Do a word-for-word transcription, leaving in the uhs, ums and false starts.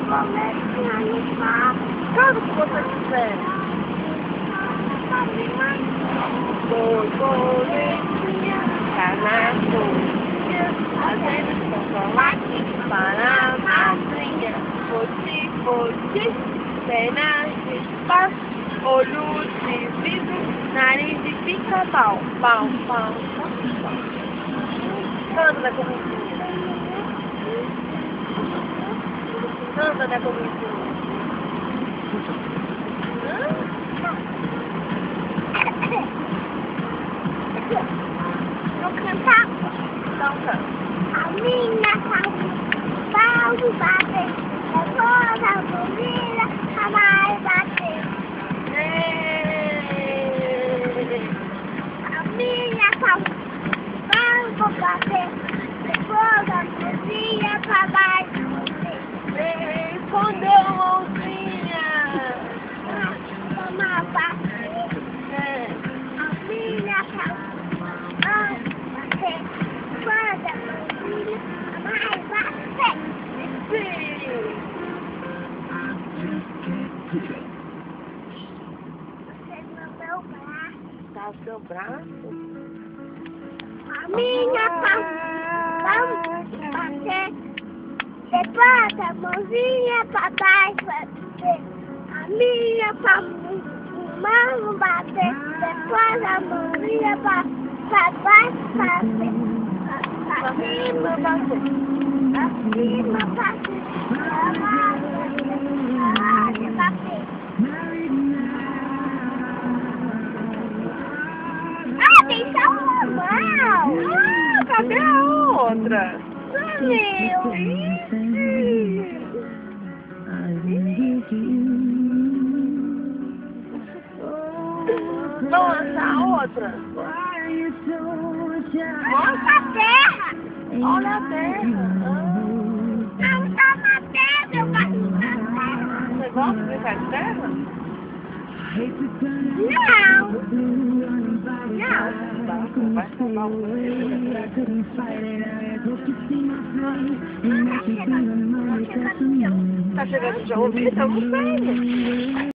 borboletinha no mar. Quando que você quiser. Borboletinha, tá na folhinha, fazendo chocolate para a madrinha. Poti, poti, pernas de espaço, olhos de vidro, nariz de pica-pau, pau, pau, pau, pau. Canta da comidinha. Canta da comidinha. Vou cantar. Então canta. A minha casa, pau de bater, depois a família, a mais bater. A minha casa, pau de bater, depois a família, a mais bater. Respondeu, mãozinha. Vamos bater. A minha casa, pau de bater, depois a família, a mais bater. Sim. Você no meu braço. Tá o seu braço? A minha palma, vamos bater. Depois a mãozinha pra baixo bater. A minha palma, vamos bater. Depois a mãozinha pra, pra baixo bater. Acima bater. Acima bater. Abaixo bater. Ah, tem só uma mão. Ah, cadê a outra? Meu. Nossa, a outra. Mostra a terra. Olha a terra. Não tá na terra, eu gosto da terra. Você gosta de brincar de terra? Não. Não. Vai salvar o Tá chegando de ouvir? Então não sei.